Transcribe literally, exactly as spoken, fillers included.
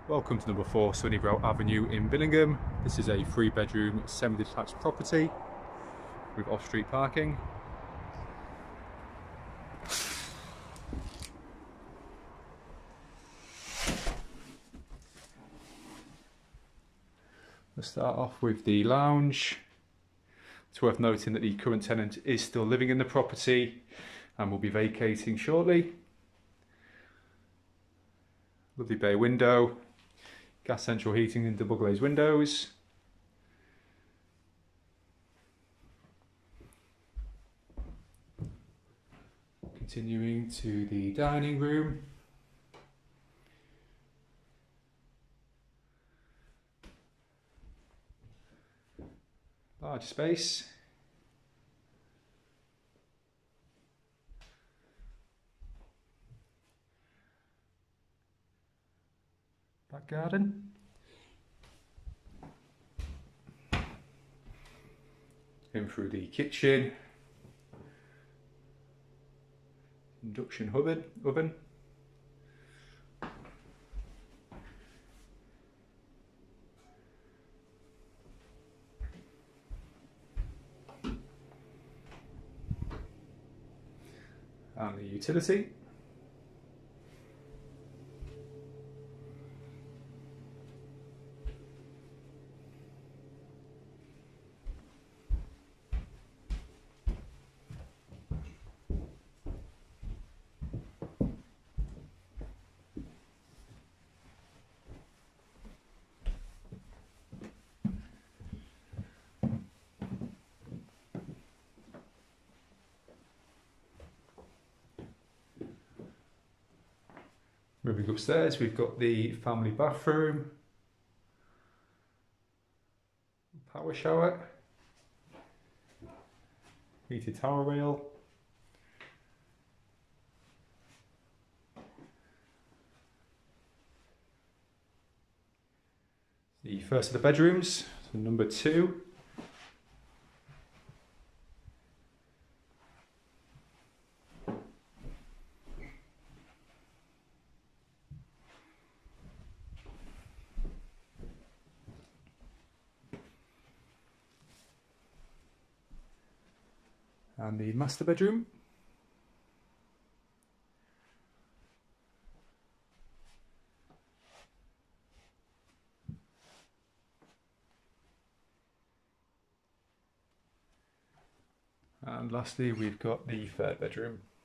Welcome to number four Sunnybrow Avenue in Billingham. This is a three bedroom semi-detached property with off-street parking. Let's start off with the lounge. It's worth noting that the current tenant is still living in the property and will be vacating shortly. Lovely bay window, gas central heating and double glazed windows. Continuing to the dining room. Large space. Back garden. In through the kitchen. Induction oven. oven. And the utility. Moving upstairs, we've got the family bathroom, power shower, heated towel rail, the first of the bedrooms, so number two. And the master bedroom. And lastly, we've got the third bedroom.